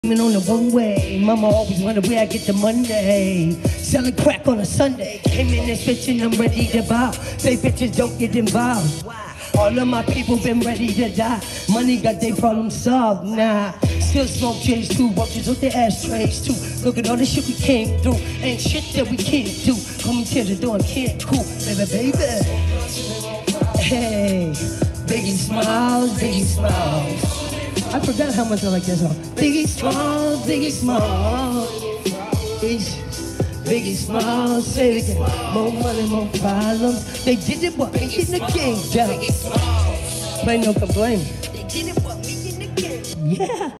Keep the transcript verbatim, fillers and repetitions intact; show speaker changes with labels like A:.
A: On the one way, mama always wondered where I get the Monday. Selling crack on a Sunday. Came in this bitch and I'm ready to bow. Say bitches don't get involved. All of my people been ready to die. Money got their problem solved. Nah, still smoke J's too. Roaches with their ashtrays too. Look at all the shit we came through. Ain't shit that we can't do. Coming to the door and can't cool. Baby, baby. Hey, Biggie smiles, Biggie smiles. I forgot how much I like this song. Biggie Smalls, Biggie Smalls. Biggie Smalls, say it again. More money, more problems. They did it, but me in the game, Jack. Play no complaint. They did it, but me in the game. Yeah.